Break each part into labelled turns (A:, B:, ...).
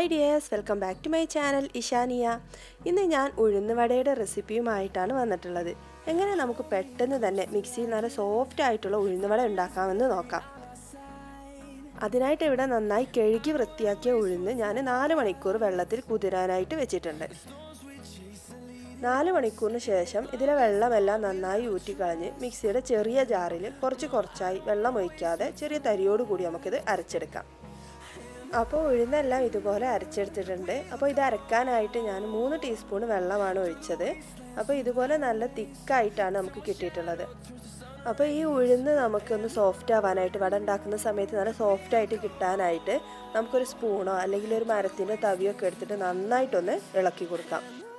A: Hi dears, welcome back to my channel Ishaniya. ഇന്ന് ഞാൻ ഉഴുന്നുവടയുടെ റെസിപ്പിയുമായിട്ടാണ് വന്നിട്ടുള്ളത്. എങ്ങനെ നമുക്ക് പെട്ടെന്ന് തന്നെ മിക്സിയിൽ നല്ല സോഫ്റ്റ് ആയിട്ടുള്ള ഉഴുന്നുവട ഉണ്ടാക്കാമെന്ന് നോക്കാം. അതിനായിട്ട് ഇവിടെ നന്നായി കഴുകി വൃത്തിയാക്കിയ ഉഴുന്ന് ഞാൻ 4 മണിക്കൂർ വെള്ളത്തിൽ കുതിരാനായിട്ട് വെച്ചിട്ടുണ്ട്. 4 മണിക്കൂറിന് ശേഷം ഇതിലെ വെള്ളമെല്ലാം നന്നായി ഊറ്റിക്കളഞ്ഞ് മിക്സിയുടെ ചെറിയ ജാറിൽ കുറച്ചായി വെള്ളം ഒഴിക്കാതെ ചെറിയ തരിയോട് കൂടി നമുക്കിത് അരച്ചെടുക്കാം. അപ്പോൾ ഉഴുന്നെല്ലാം ഇതുപോലെ അരച്ചെടുത്തിട്ടുണ്ട്. അപ്പോൾ ഇത് അരക്കാനായിട്ട് ഞാൻ 3 ടീസ്പൂൺ വെള്ളമാണ് ഒഴിച്ചത്. അപ്പോൾ ഇതുപോലെ നല്ല തിക്കായിട്ടാണ് നമുക്ക് കിട്ടിയിട്ടുള്ളത്. അപ്പോൾ ഈ ഉഴുന്ന് നമുക്കൊന്ന് സോഫ്റ്റ് ആവാനായിട്ട് വട ഉണ്ടാക്കുന്ന സമയത്ത് നല്ല സോഫ്റ്റായിട്ട് കിട്ടാനായിട്ട് നമുക്കൊരു സ്പൂണോ അല്ലെങ്കിൽ ഒരു മരത്തിൻ്റെ തവിയൊക്കെ എടുത്തിട്ട് നന്നായിട്ടൊന്ന് ഇളക്കി കൊടുക്കാം.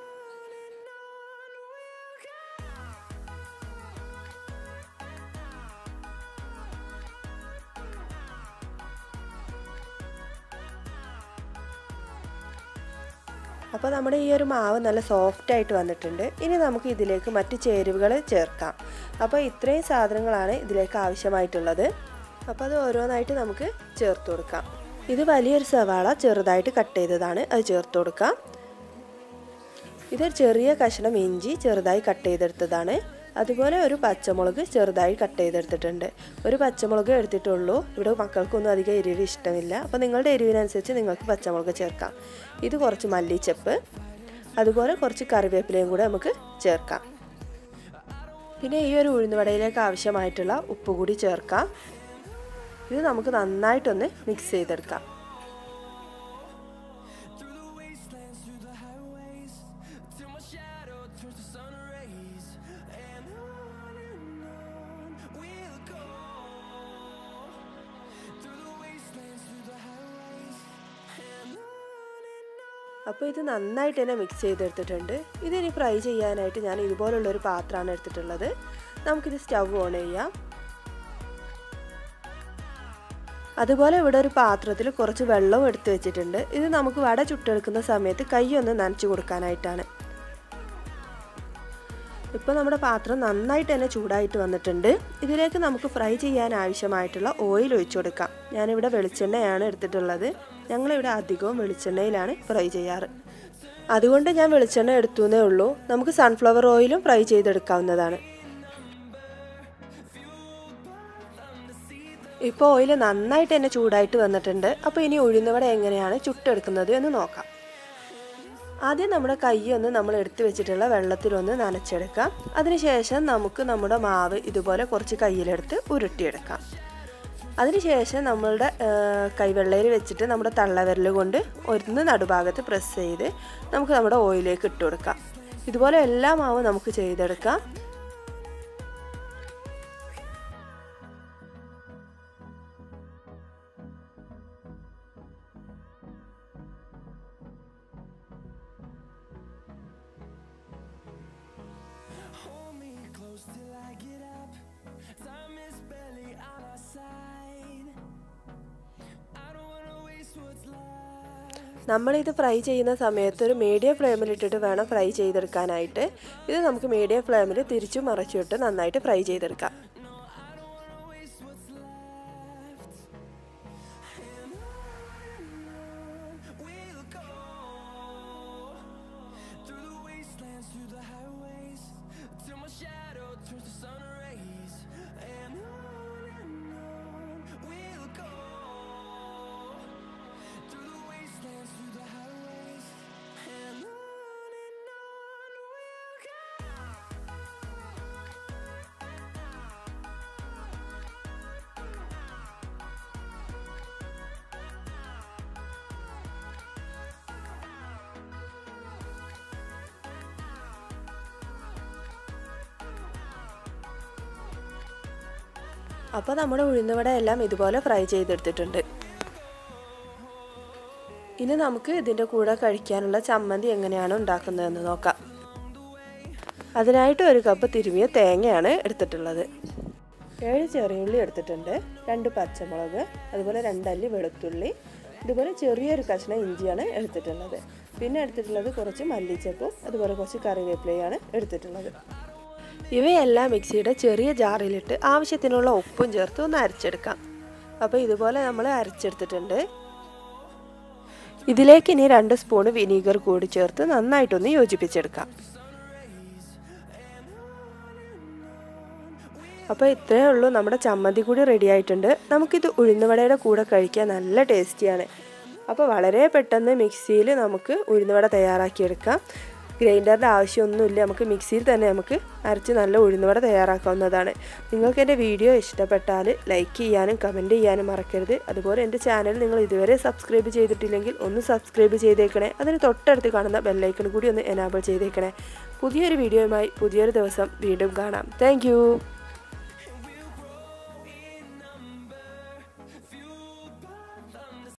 A: അപ്പോൾ നമ്മുടെ ഈ ഒരു മാവ് നല്ല സോഫ്റ്റ് ആയിട്ട് വന്നിട്ടുണ്ട്. ഇനി നമുക്ക് ഇതിലേക്ക് മറ്റ് ചേരുവകൾ ചേർക്കാം. അപ്പോൾ ഇത്രയും സാധനങ്ങളാണ് ഇതിലേക്ക് ആവശ്യമായിട്ടുള്ളത്. അപ്പോൾ അത് ഓരോന്നായിട്ട് നമുക്ക് ചേർത്ത് കൊടുക്കാം. ഇത് വലിയൊരു സവാള ചെറുതായിട്ട് കട്ട് ചെയ്തതാണ്, അത് ചേർത്ത് കൊടുക്കാം. ഇതൊരു ചെറിയ കഷ്ണം ഇഞ്ചി ചെറുതായി കട്ട് ചെയ്തെടുത്തതാണ്. അതുപോലെ ഒരു പച്ചമുളക് ചെറുതായി കട്ട് ചെയ്തെടുത്തിട്ടുണ്ട്. ഒരു പച്ചമുളക് എടുത്തിട്ടുള്ളൂ. ഇവിടെ മക്കൾക്കൊന്നും അധികം എരിവ് ഇഷ്ടമില്ല. അപ്പോൾ നിങ്ങളുടെ എരിവിനനുസരിച്ച് നിങ്ങൾക്ക് പച്ചമുളക് ചേർക്കാം. ഇത് കുറച്ച് മല്ലിച്ചപ്പ്, അതുപോലെ കുറച്ച് കറിവേപ്പിലയും കൂടെ നമുക്ക് ചേർക്കാം. പിന്നെ ഈ ഒരു ഉഴുന്നുവടയിലേക്ക് ആവശ്യമായിട്ടുള്ള ഉപ്പ് കൂടി ചേർക്കാം. ഇത് നമുക്ക് നന്നായിട്ടൊന്ന് മിക്സ് ചെയ്തെടുക്കാം. അപ്പോൾ ഇത് നന്നായിട്ട് തന്നെ മിക്സ് ചെയ്തെടുത്തിട്ടുണ്ട്. ഇതിനി ഫ്രൈ ചെയ്യാനായിട്ട് ഞാൻ ഇതുപോലുള്ളൊരു പാത്രമാണ് എടുത്തിട്ടുള്ളത്. നമുക്കിത് സ്റ്റവ് ഓൺ ചെയ്യാം. അതുപോലെ ഇവിടെ ഒരു പാത്രത്തിൽ കുറച്ച് വെള്ളവും എടുത്ത് വെച്ചിട്ടുണ്ട്. ഇത് നമുക്ക് വട ചുട്ടെടുക്കുന്ന സമയത്ത് കൈ ഒന്ന് നനച്ച് കൊടുക്കാനായിട്ടാണ്. ഇപ്പോൾ നമ്മുടെ പാത്രം നന്നായിട്ട് തന്നെ ചൂടായിട്ട് വന്നിട്ടുണ്ട്. ഇതിലേക്ക് നമുക്ക് ഫ്രൈ ചെയ്യാൻ ആവശ്യമായിട്ടുള്ള ഓയിൽ ഒഴിച്ചു കൊടുക്കാം. ഞാനിവിടെ വെളിച്ചെണ്ണയാണ് എടുത്തിട്ടുള്ളത്. ഞങ്ങളിവിടെ അധികവും വെളിച്ചെണ്ണയിലാണ് ഫ്രൈ ചെയ്യാറ്. അതുകൊണ്ട് ഞാൻ വെളിച്ചെണ്ണ എടുത്തുവെന്നേ ഉള്ളൂ. നമുക്ക് സൺഫ്ലവർ ഓയിലും ഫ്രൈ ചെയ്തെടുക്കാവുന്നതാണ്. ഇപ്പോൾ ഓയിൽ നന്നായിട്ട് തന്നെ ചൂടായിട്ട് വന്നിട്ടുണ്ട്. അപ്പോൾ ഇനി ഉഴുന്നുവട എങ്ങനെയാണ് ചുട്ടെടുക്കുന്നത് എന്ന് നോക്കാം. ആദ്യം നമ്മുടെ കൈ ഒന്ന് നമ്മൾ എടുത്തു വെച്ചിട്ടുള്ള വെള്ളത്തിലൊന്ന് നനച്ചെടുക്കാം. അതിനുശേഷം നമുക്ക് നമ്മുടെ മാവ് ഇതുപോലെ കുറച്ച് കയ്യിലെടുത്ത് ഉരുട്ടിയെടുക്കാം. അതിനുശേഷം നമ്മളുടെ കൈവെള്ളയിൽ വെച്ചിട്ട് നമ്മുടെ തള്ളവിരൽ കൊണ്ട് ഒന്ന് നടുഭാഗത്ത് പ്രസ് ചെയ്ത് നമുക്ക് നമ്മുടെ ഓയിലേക്ക് ഇട്ട് കൊടുക്കാം. ഇതുപോലെ എല്ലാ മാവും നമുക്ക് ചെയ്തെടുക്കാം. നമ്മളിത് ഫ്രൈ ചെയ്യുന്ന സമയത്ത് ഒരു മീഡിയം ഫ്ലെയിമിലിട്ടിട്ട് വേണം ഫ്രൈ ചെയ്തെടുക്കാനായിട്ട്. ഇത് നമുക്ക് മീഡിയം ഫ്ലെയിമിൽ തിരിച്ചും മറിച്ചിട്ട് നന്നായിട്ട് ഫ്രൈ ചെയ്തെടുക്കാം. അപ്പോൾ നമ്മുടെ ഉഴുന്നുവട എല്ലാം ഇതുപോലെ ഫ്രൈ ചെയ്തെടുത്തിട്ടുണ്ട്. ഇനി നമുക്ക് ഇതിൻ്റെ കൂടെ കഴിക്കാനുള്ള ചമ്മന്തി എങ്ങനെയാണ് ഉണ്ടാക്കുന്നതെന്ന് നോക്കാം. അതിനായിട്ട് 1 കപ്പ് തിരുമിയ തേങ്ങയാണ് എടുത്തിട്ടുള്ളത്. 7 ചെറിയുള്ളി എടുത്തിട്ടുണ്ട്, 2 പച്ചമുളക്, അതുപോലെ 2 അല്ലി വെളുത്തുള്ളി, ഇതുപോലെ ചെറിയൊരു കഷ്ണം ഇഞ്ചിയാണ് എടുത്തിട്ടുള്ളത്. പിന്നെ എടുത്തിട്ടുള്ളത് കുറച്ച് മല്ലിച്ചപ്പും അതുപോലെ കുറച്ച് കറിവേപ്പിലയാണ് എടുത്തിട്ടുള്ളത്. ഇവയെല്ലാം മിക്സിയുടെ ചെറിയ ജാറിലിട്ട് ആവശ്യത്തിനുള്ള ഉപ്പും ചേർത്ത് ഒന്ന് അരച്ചെടുക്കാം. അപ്പോൾ ഇതുപോലെ നമ്മൾ അരച്ചെടുത്തിട്ടുണ്ട്. ഇതിലേക്ക് ഇനി 2 സ്പൂൺ വിനീഗർ കൂടി ചേർത്ത് നന്നായിട്ടൊന്ന് യോജിപ്പിച്ചെടുക്കാം. അപ്പോൾ ഇത്രയേ ഉള്ളൂ, നമ്മുടെ ചമ്മന്തി കൂടി റെഡി ആയിട്ടുണ്ട്. നമുക്കിത് ഉഴുന്നുവടയുടെ കൂടെ കഴിക്കാൻ നല്ല ടേസ്റ്റിയാണ്. അപ്പോൾ വളരെ പെട്ടെന്ന് മിക്സിയിൽ നമുക്ക് ഉഴുന്നുവട തയ്യാറാക്കിയെടുക്കാം. ഗ്രൈൻഡറിൻ്റെ ആവശ്യമൊന്നുമില്ല, നമുക്ക് മിക്സിയിൽ തന്നെ നമുക്ക് അരച്ച് നല്ല ഉഴുന്നുവട തയ്യാറാക്കാവുന്നതാണ്. നിങ്ങൾക്ക് എൻ്റെ വീഡിയോ ഇഷ്ടപ്പെട്ടാൽ ലൈക്ക് ചെയ്യാനും കമൻറ്റ് ചെയ്യാനും മറക്കരുത്. അതുപോലെ എൻ്റെ ചാനൽ നിങ്ങൾ ഇതുവരെ സബ്സ്ക്രൈബ് ചെയ്തിട്ടില്ലെങ്കിൽ ഒന്ന് സബ്സ്ക്രൈബ് ചെയ്തേക്കണേ. അതിന് തൊട്ടടുത്ത് കാണുന്ന ബെല്ലൈക്കൺ കൂടി ഒന്ന് എനാബിൾ ചെയ്തേക്കണേ. പുതിയൊരു വീഡിയോയുമായി പുതിയൊരു ദിവസം വീണ്ടും കാണാം. താങ്ക്